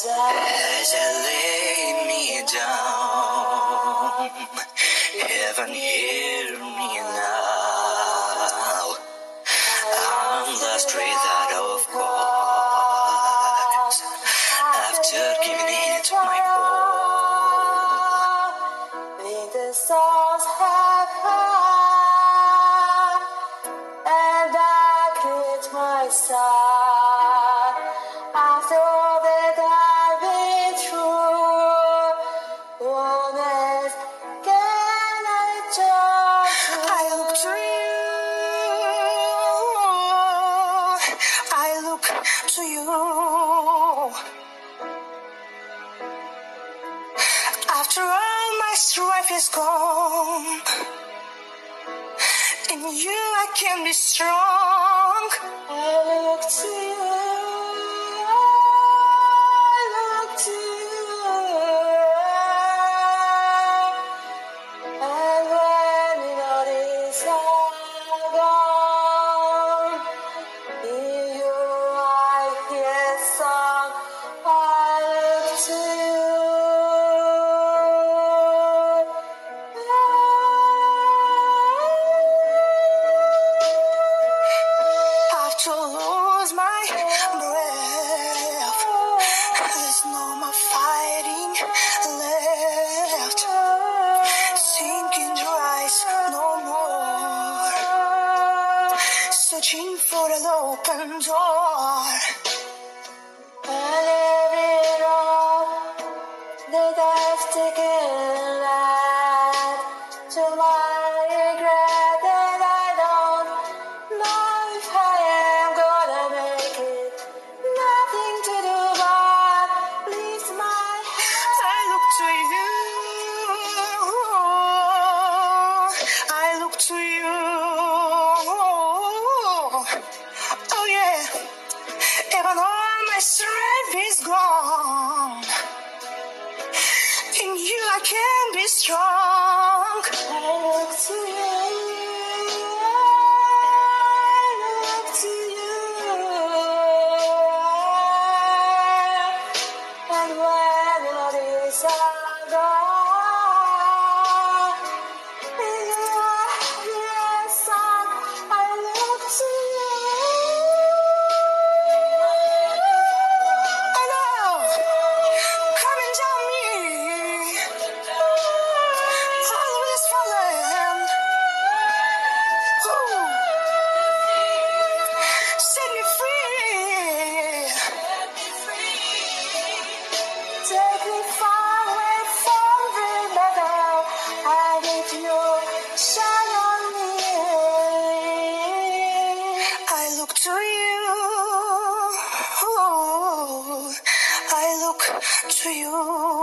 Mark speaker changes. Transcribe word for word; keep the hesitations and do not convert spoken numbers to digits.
Speaker 1: As I lay me down, heaven hear me now. I'm lost without of God, after giving it my all.
Speaker 2: When the stars have come, and I quit my side, after all that I've been through, what else can I turn to?
Speaker 1: I look to you, I look to you. After all my strife is gone, in you I can be strong.
Speaker 2: I look to you, I look to you, and when it all is all gone, in you I hear song. I look to you.
Speaker 1: To lose my breath, there's no more fighting left. Sinking rise no more, searching for an open door.
Speaker 2: And every road that I've taken led to my regret, that I don't know if I am gonna make it. Nothing to do but lift my head.
Speaker 1: I look to you, I look to you. Oh yeah, even all my strength is gone, in you I can be strong.
Speaker 2: I look to you, I look to you, and when all is all gone, in your yes, I look to you.
Speaker 1: I know, coming down me, always falling. Ooh, set me free.
Speaker 2: Take me far away from the meadow. I need you, shine on me.
Speaker 1: I look to you, I look to you.